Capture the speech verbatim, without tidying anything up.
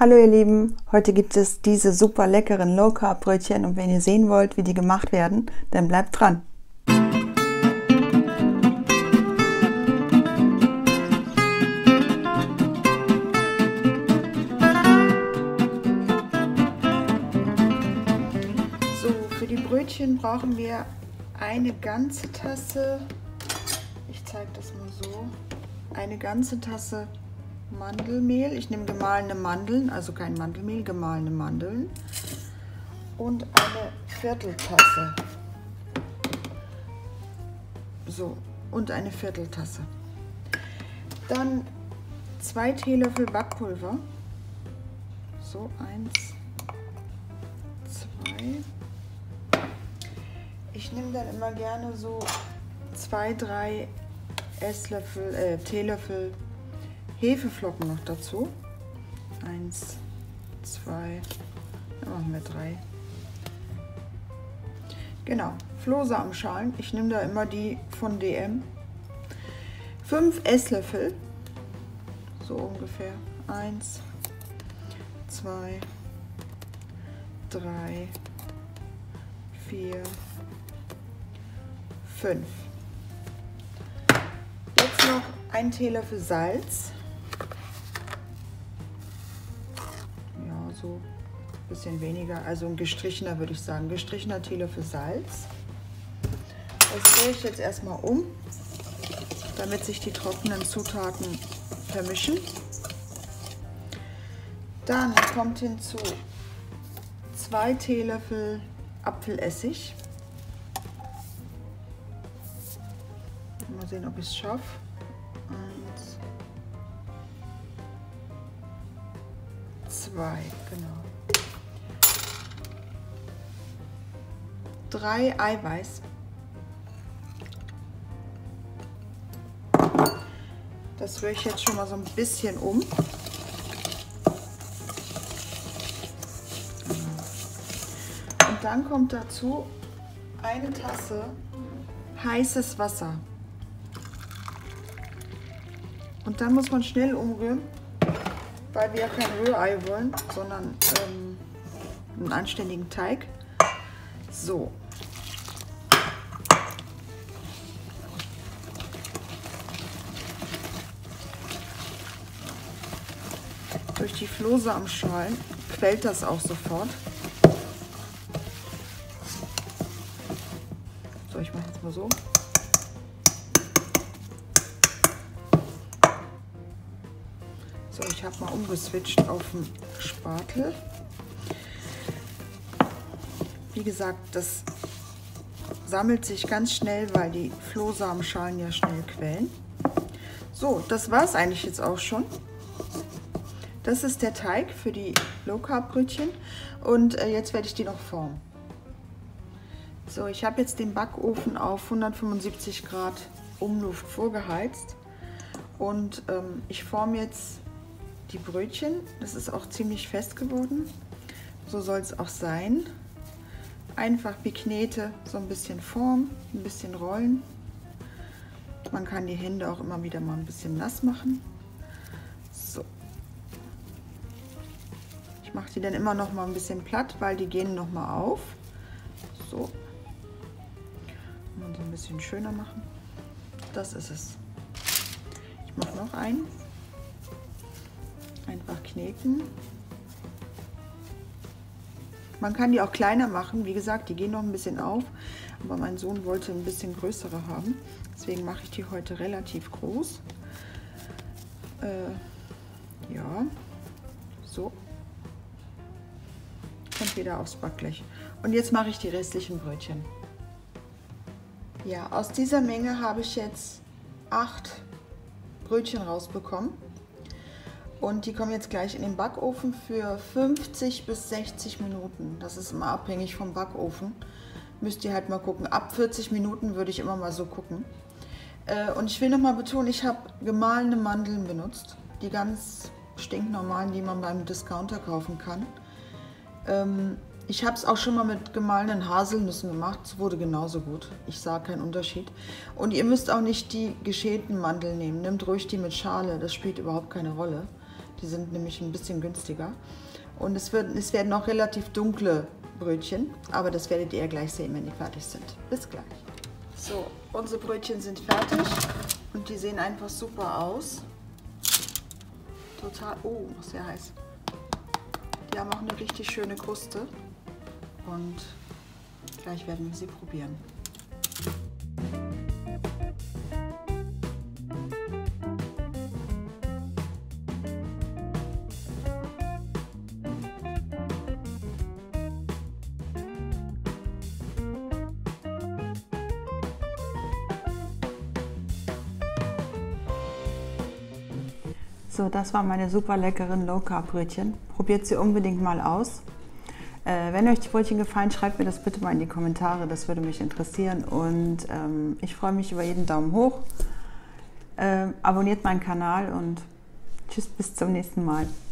Hallo ihr Lieben, heute gibt es diese super leckeren Low Carb Brötchen und wenn ihr sehen wollt, wie die gemacht werden, dann bleibt dran. So, für die Brötchen brauchen wir eine ganze Tasse, ich zeige das mal so, eine ganze Tasse Mandelmehl. Ich nehme gemahlene Mandeln, also kein Mandelmehl, gemahlene Mandeln und eine Vierteltasse. So, und eine Vierteltasse. Dann zwei Teelöffel Backpulver. So, eins, zwei. Ich nehme dann immer gerne so zwei, drei Esslöffel, äh, Teelöffel Hefeflocken noch dazu. Eins, zwei, dann machen wir drei. Genau, Flohsamenschalen. Ich nehme da immer die von D M. Fünf Esslöffel, so ungefähr. Eins, zwei, drei, vier, fünf. Jetzt noch ein Teelöffel Salz. So ein bisschen weniger, also ein gestrichener würde ich sagen, gestrichener Teelöffel Salz. Das drehe ich jetzt erstmal um, damit sich die trockenen Zutaten vermischen. Dann kommt hinzu zwei Teelöffel Apfelessig. Mal sehen, ob ich es schaffe. Eins, zwei, genau. Drei Eiweiß. Das rühre ich jetzt schon mal so ein bisschen um. Und dann kommt dazu eine Tasse heißes Wasser. Und dann muss man schnell umrühren, weil wir ja kein Rührei wollen, sondern ähm, einen anständigen Teig. So. Durch die Flohsamenschalen quellt das auch sofort. So, ich mache jetzt mal so. So, ich habe mal umgeswitcht auf den Spatel. Wie gesagt, das sammelt sich ganz schnell, weil die Flohsamenschalen ja schnell quellen. So, das war es eigentlich jetzt auch schon. Das ist der Teig für die Low Carb Brötchen und äh, jetzt werde ich die noch formen. So, ich habe jetzt den Backofen auf hundertfünfundsiebzig Grad Umluft vorgeheizt und ähm, ich forme jetzt die Brötchen. Das ist auch ziemlich fest geworden. So soll es auch sein. Einfach wie Knete so ein bisschen formen, ein bisschen rollen. Man kann die Hände auch immer wieder mal ein bisschen nass machen. So. Ich mache die dann immer noch mal ein bisschen platt, weil die gehen noch mal auf. So. Und so ein bisschen schöner machen. Das ist es. Ich mache noch einen. Einfach kneten. Man kann die auch kleiner machen. Wie gesagt, die gehen noch ein bisschen auf. Aber mein Sohn wollte ein bisschen größere haben. Deswegen mache ich die heute relativ groß. Äh, ja, so. Und wieder aufs Backblech. Und jetzt mache ich die restlichen Brötchen. Ja, aus dieser Menge habe ich jetzt acht Brötchen rausbekommen. Und die kommen jetzt gleich in den Backofen für fünfzig bis sechzig Minuten. Das ist immer abhängig vom Backofen. Müsst ihr halt mal gucken. Ab vierzig Minuten würde ich immer mal so gucken. Äh, und ich will noch mal betonen, ich habe gemahlene Mandeln benutzt. Die ganz stinknormalen, die man beim Discounter kaufen kann. Ähm, ich habe es auch schon mal mit gemahlenen Haselnüssen gemacht. Es wurde genauso gut. Ich sah keinen Unterschied. Und ihr müsst auch nicht die geschälten Mandeln nehmen. Nehmt ruhig die mit Schale. Das spielt überhaupt keine Rolle. Die sind nämlich ein bisschen günstiger. Und es, wird, es werden noch relativ dunkle Brötchen, aber das werdet ihr gleich sehen, wenn die fertig sind. Bis gleich. So, unsere Brötchen sind fertig und die sehen einfach super aus. Total, oh, sehr heiß. Die haben auch eine richtig schöne Kruste und gleich werden wir sie probieren. So, das waren meine super leckeren Low-Carb-Brötchen. Probiert sie unbedingt mal aus. Äh, wenn euch die Brötchen gefallen, schreibt mir das bitte mal in die Kommentare, das würde mich interessieren. Und ähm, ich freue mich über jeden Daumen hoch. Äh, abonniert meinen Kanal und tschüss, bis zum nächsten Mal.